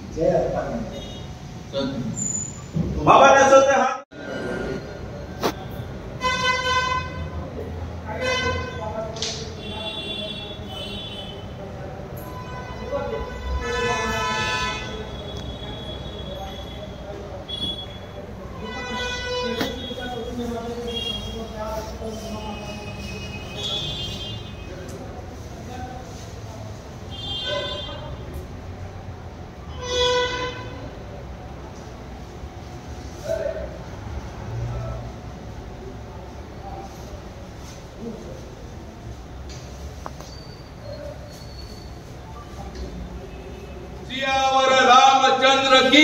बाबा नसते हा सियावर रामचंद्र की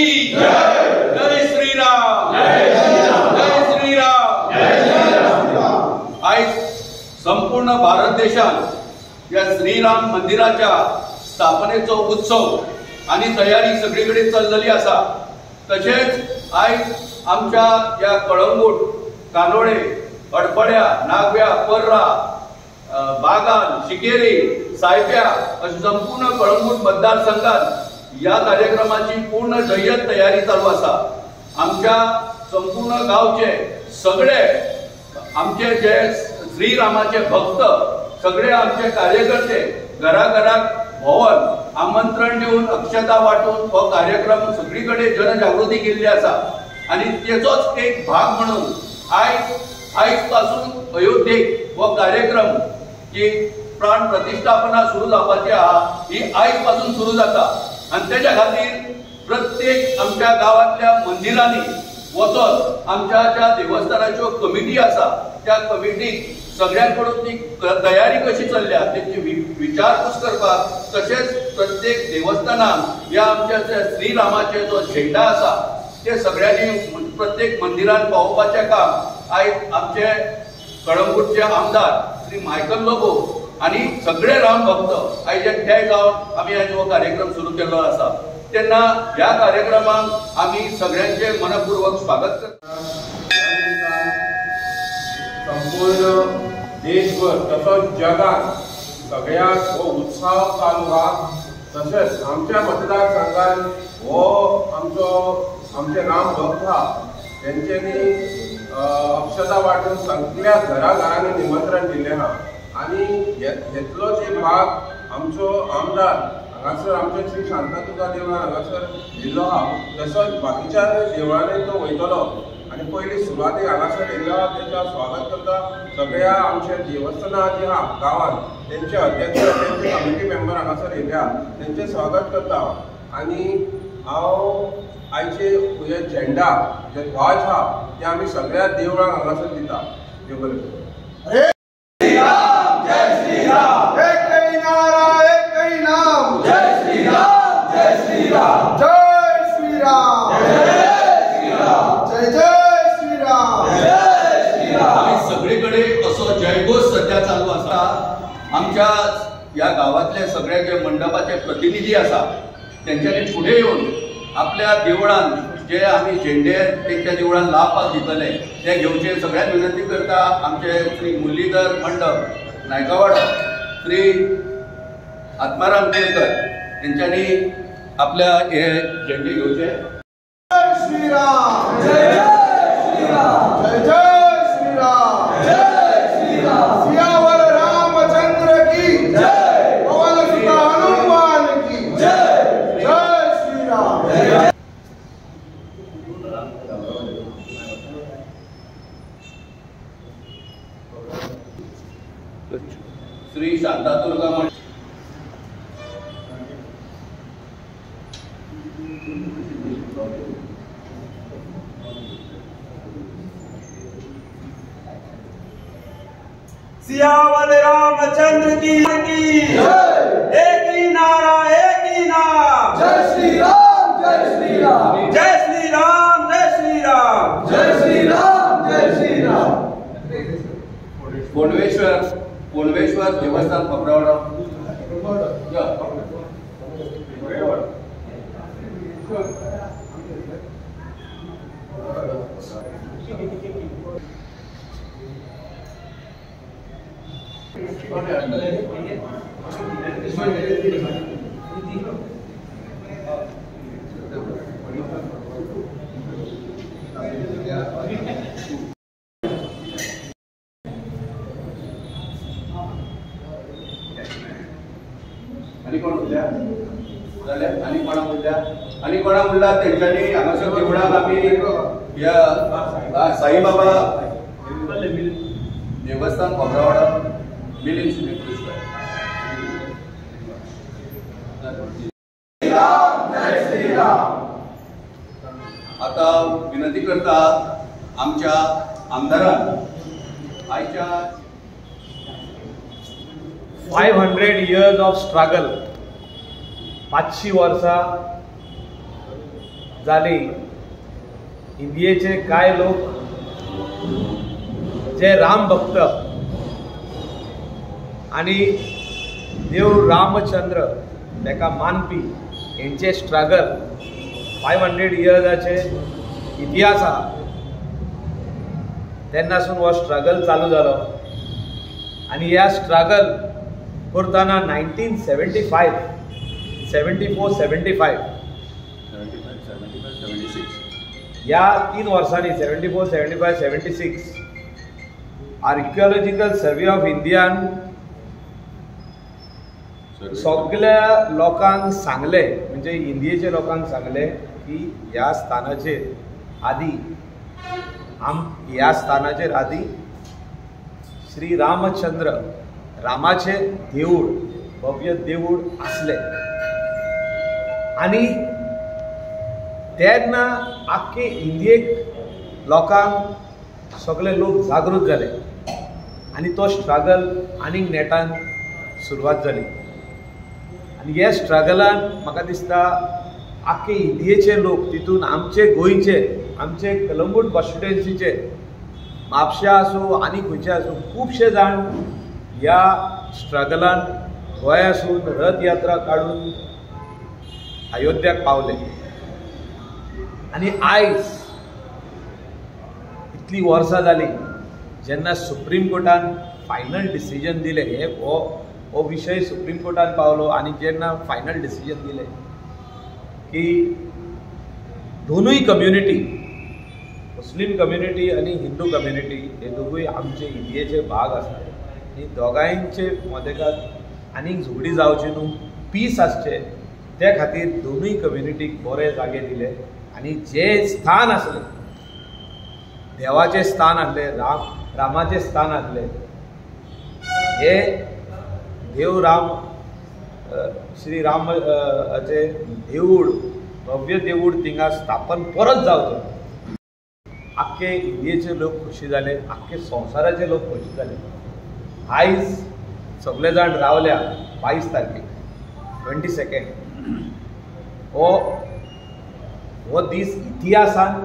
जय श्रीराम जय श्रीराम जय श्रीराम। आज संपूर्ण भारत देशात या श्रीराम मंदिराच्या स्थापनेचो उत्सव आणि तयारी सगळीकडे चाललेली असा। तसेच आज आमच्या या कळंगूट, कानोळे, अडपड्या, नागव्या, पर्रा, बागान, शिकेरी, सायप्या अशी संपूर्ण कळंगूट मतदारसंघात या कार्यक्रमाची पूर्ण जय्यत तयारी चालू असा। आमच्या संपूर्ण गावचे सगळे आमचे जे श्रीरामाचे भक्त, सगळे आमचे कार्यकर्ते घराघरात भोवन आमंत्रण देऊन अक्षता वाटून हो कार्यक्रम सगळीकडे जनजागृती केल्ली असा। आणि त्याचोच एक भाग म्हणून आज पासून अयोध्येक हो कार्यक्रम जी प्राण प्रतिष्ठापना सुरू जावपाची आहा ही आज पासून सुरू जाता। आणि त्याच्या खातीर प्रत्येक आमच्या गावातल्या मंदिरांनी वचून आमच्या ज्या देवस्थानाच्यो कमिटी असा त्या कमिटीक सगळ्यांकडून ती तयारी कशी चल्ल्या त्याची विचारपूस करपाक, तसेच प्रत्येक देवस्थानात या आमच्या श्रीरामाचे जो झेंडा असा ते सगळ्यांनी प्रत्येक मंदिरात पावोवपाचें काम आज आमचे कळंगूटचे आमदार श्री मायकल लोबो आणि सगळे राम भक्त आयज एकठांय जावन आमी आज हो कार्यक्रम सुरू केल्लो आसा। तेन्ना ह्या कार्यक्रमाक आमी सगळ्यांचे मनपूर्वक स्वागत करता। संपूर्ण देशभर तसोच जगात सगळ्यात हो उत्सव चालू आहा। तसेच आमच्या मतदारसंघात हो आमचे राम भक्त हा त्यांच्यानी अक्षता वाटून सगळ्या घराघरांनी निमंत्रण दिले हा। आणि घेतलोच एक भाग आमचो आमदार हांगासर आमचे श्री शांतादुर्गा देवळान हांगासर दिल्लो हा। तसोच बाकीच्या देवळांनी तो वयतलो आणि पयली सुरवातेक हांगासर येयलो हा तेंच्या स्वागत करता सगळ्या आमच्या देवस्थानां जी हा गांवांत तेंचे अध्यक्ष, तेंचे कमिटी मेंबर हांगासर येयल्या तेंचे स्वागत करता। आणि हांव आयचे हे झेंडा जे ध्वज हा ते आमी सगळ्या देवळांक हांगासर दिता। देव बरें करूं। सगळीकडे असो जयघोष सध्या चालू असा। आमच्या या गावातले सगळे जे मंडपाचे प्रतिनिधी असा त्यांच्यानी पुढे येऊन आपल्या देवळान जे आम्ही झेंडे त्यांच्या देवळान लावपाक दितले ते घेवचे सगळ्यांक विनंती करता। आमचे श्री मुरलीधर मंडप नायकावाडो, श्री आत्माराम केळकर यांच्यानी आपल्या हे झेंडे घेवचे। जय श्रीराम जय श्रीराम जय श्रीराम जय श्रीराम। सियावर रामचंद्र की जय, पवन सुत हनुमान की जय, जय श्रीराम। श्री शांतादुर्गा सियावर रामचंद्र की जय। एक ही नारा, एक ही नाम, जय श्री राम जय श्री राम जय श्री राम जय श्री राम जय श्री राम जय श्री राम। कोंडवेश्वर देवस्थान पपरावडा उरल्या जाल्यार आनी कोणा उरला तेंच्यांनी हांगासर देवळाक आमी या साईबाबा देवस्थान खोबरावाडा मिलींग सुनील आता विनंती करता आमच्या आमदारान आयच्या 500 years of struggle 500 वर्सां जाली इंडियेचे कांय लोक जे राम भक्त आणि देव रामचंद्र ताका मानपी हेंचे स्ट्रगल 500 इयर्साचे इतिहास आहा तेन्नासून हो स्ट्रगल चालू जालो आणि ह्या स्ट्रगल करताना 1975 74 75 ह्या 3 वर्सांनी 74 75 76 आर्किओलॉजिकल सर्वे ऑफ इंडियान सगळ्या लोकांक सांगले म्हणजे इंडियेच्या लोकांक सांगले की ह्या स्थानाचेर आदी ह्या स्थानाचेर आदी श्री रामचंद्र रामाचे देऊळ भव्य देऊळ आसले आणि तेन्ना आख्खे इंडियेक लोकांक सगळे लोक जागृत जाले आणि तो स्ट्रगल आनीक नेटान सुरवात जाली आणि ह्या स्ट्रगलान म्हाका दिसता आख्खे इंडियेचे लोक तितून आमचे गोंयचे आमचे कलंगूट कॉन्स्टिट्युएन्सीचे म्हापशा आसूं आनी खंयचे आसूं खुबशे जाण ह्या स्ट्रगलान गोंयासून रथ यात्रा काडून अयोध्याक पावले आणि आयज इतली वर्सां जाली जेन्ना सुप्रीम कोर्टान फायनल डिसिजन दिले हो विषय सुप्रीम कोर्टान पावलो आणि जेन्ना फायनल डिसिजन दिले की दोनूय कम्युनिटी मुस्लीम कम्युनिटी आणि हिंदू कम्युनिटी हे दोगूय आमचे इंडियेचे भाग आसले ही दोगांयचे मदेकात आनीक झगडी जावची न्हू पीस आसचे त्या खातीर दोनूय कम्युनिटीक बरे जागे दिले आणि जे स्थान आसले देवाचे स्थान आसले रामाचे स्थान आसले हे देव राम श्री रामाचे देऊळ भव्य देऊळ थिंगा स्थापन परत जावचें आख्खे इंडियेचे लोक खुशी जाले आख्खे संवसाराचे लोक खुशी जाले आयज सगळे जाण रावल्या 22 तारखेक 22 हो दीस इतिहासान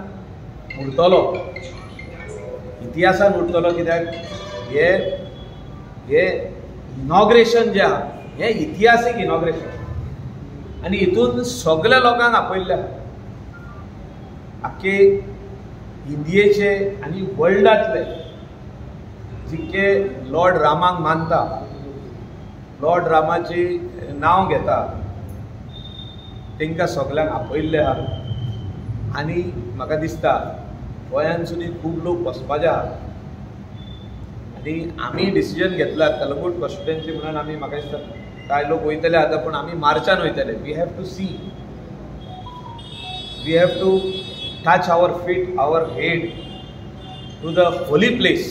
उरतलो कित्याक हे इनॉग्रेशन जे आहा हे इतिहासीक इनॉग्रेशन आणि हितून सगळ्या लोकांक आपयल्ल्या आख्खे इंडियेचे आणि वर्ल्डातले जितके लॉर्ड रामाक मानता लॉर्ड रामाचे नाव घेता तांकां सगळ्यांक आपयल्ले आहा आणि म्हाका दिसता गोंयान सुद्दां खूब लोक वचपाचे आहा आणि आमी डिसिजन घेतला कलंगूट कॉन्स्टिट्युएन्सी म्हणून आमी म्हाका दिसता कांय लोक वयतले आतां पूण आमी मार्चान वयतले we have to touch our feet our head to the holy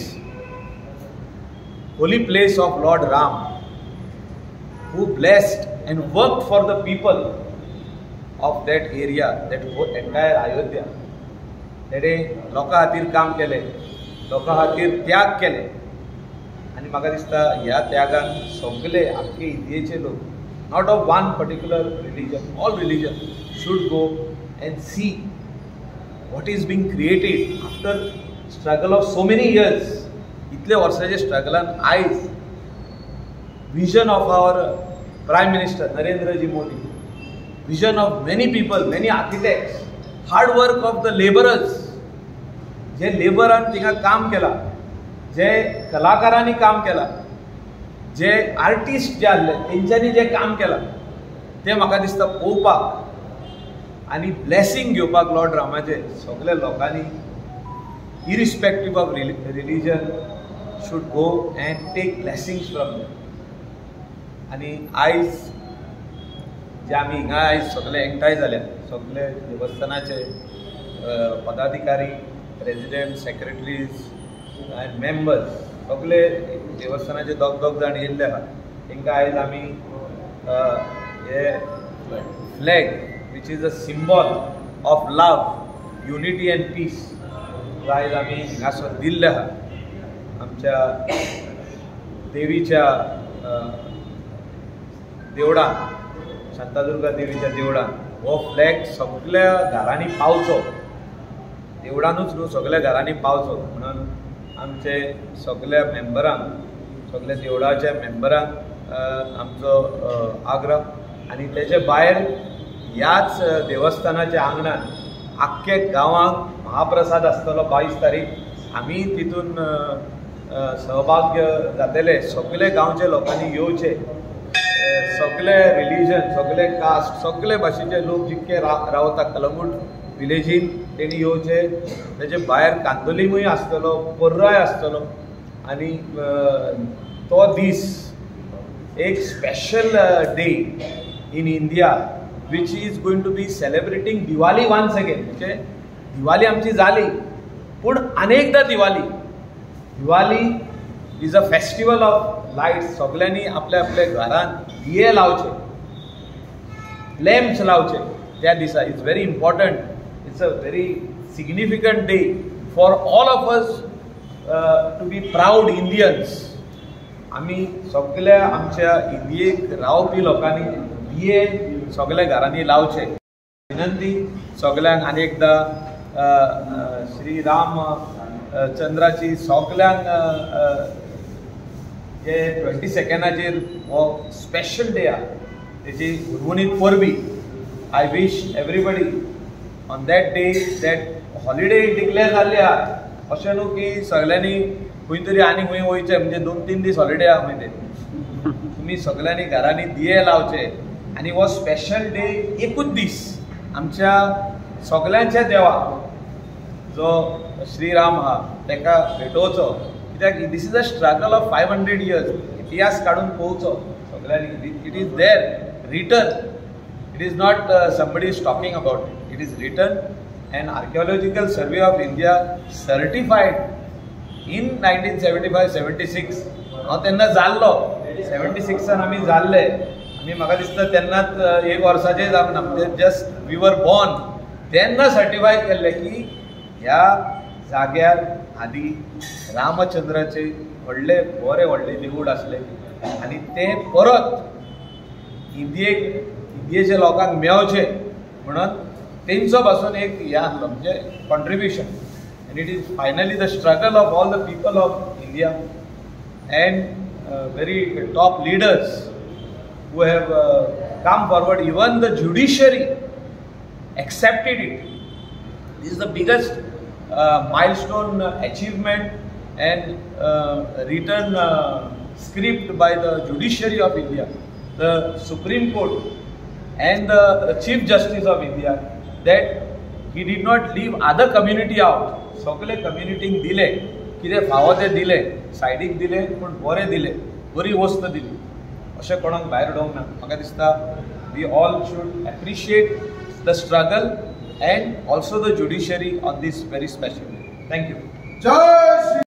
place of lord Ram who blessed and worked for the people of that area, that entire Ayodhya. तेणे लोकां खातीर काम केलें लोकां खातीर त्याग केले आणि म्हाका दिसता ह्या त्यागान सगळे आख्खे इंडियेचे लोक not of one particular religion all religion should go and see what is being created after struggle of so many years इतले वर्साचे स्ट्रगलान आयज vision of our Prime Minister Narendra Ji Modi, vision of many people, many architects, hard work of the laborers, जे लेबरान थिंगा काम केला जे कलाकारांनी काम केला जे आर्टिस्ट जे आसले तेंच्यांनी जे काम केला ते म्हाका दिसता पळोवपाक आनी ब्लेसिंग घेवपाक लॉर्ड रामाचे सगळे लोकांनी irrespective of religion should go and take blessings from them. आणि आयज जे आमी हिंगा आयज सगळे एकठांय जाल्यात, सगळे देवस्थानाचे पदाधिकारी, प्रेसिडेंट, सेक्रेटरीज एंड मेंबर्स, सगळे देवस्थानाचे दोग जाण येयल्ले आहात. तांकां आयज आमी हे flag which is a symbol of love, unity and peace, आयज आमी हिंगासर दिल्ले आहात. आमच्या देवीच्या देवळान, शांतादुर्गा देवीच्या देवळान हो फ्लॅग सगळ्या घरांनी पावचो, देवळानूच न्हू सगळ्या घरांनी पावचो म्हणून आमचे सगळ्या मेंबरांक, सगळ्या देवळाच्या मेंबरांक आमचो आग्रह. आनी तेचे भायर ह्याच देवस्थानाच्या आंगणान आख्खे गांवांक महाप्रसाद आसतलो 22 तारीख. आमी तितून सहभाग्य जातले, सगळे गांवचे लोकांनी येवचे, सगळे रिलीजन, सगळे कास्ट, सगळे भाशेचे लोक जितके रावता कलंगूट विलेजीन तेणी येवचे. तेचे भायर कांदोलीमूय आसतलो, पर्राय आसतलो. आनी तो दीस एक special day in India which is going to be celebrating Diwali once again. म्हणजे दिवाळी आमची जाली पूण अनेकदा Diwali is a festival of lights. सगळ्यांनी आपल्या आपल्या घरान दिये लावचे, लॅम्प्स लावचे त्या दिसा. It's very important, it's a very significant day for all of us to be proud Indians. आमी सगळ्या आमच्या इंडियेक रावपी लोकांनी दिये सगळ्या घरांनी लावचे. विनंती सगळ्यांक आनी एकदा श्री राम चंद्राची सगळ्यांक जे 22 हो स्पेशल डे आहा तेची उर्वणीत परबी. I wish everybody on that day that holiday declare जाल्ली आहा. अशें न्हू की सगळ्यांनी खंय तरी आनी खंय वयचें म्हणजे 2-3 दीस हॉलिडे आहा खंय ते. तुमी सगळ्यांनी घरांनी दिये लावचे आनी हो स्पेशल डे एकूच दीस आमच्या सगळ्यांच्या देवाक जो श्रीराम आहा ताका भेटोवचो. कित्याक दीस is a struggle of 500 years. इतिहास काडून पळोवचो सगळ्यांनी. It is there written, it is not somebody is talking about it, it is written. And archaeological survey of India certified in 1975-76. हांव तेन्ना जाल्लो, 76 आमी जाल्ले. आमी म्हाका दिसता तेन्नाच 1 वर्साचेय जावना, म्हणजे जस्ट वी वर बॉर्न तेन्ना सर्टिफाय केल्ले की ह्या जाग्यार आदी रामचंद्राचे व्हडले देवूळ आसले आनी ते परत इंडियेच्या लोकांक मेळचे म्हणून तेंचो पासून एक हें आसलो, म्हणजे contribution. And it is finally the struggle of all the people of India and very top leaders who have come forward. Even the judiciary accepted it. This is the biggest milestone achievement and written script by the judiciary of India, the Supreme Court and the Chief Justice of India, that he did not leave other community out. सगळे कम्युनिटीक दिले, कितें फावो ते दिले, सायडीक दिले पूण बरें दिले, बरी वस्त दिली. अशें कोणाक भायर उडोवंक ना. म्हाका दिसता we all should appreciate the struggle and also the judiciary on this very special day. Thank you. जय श्री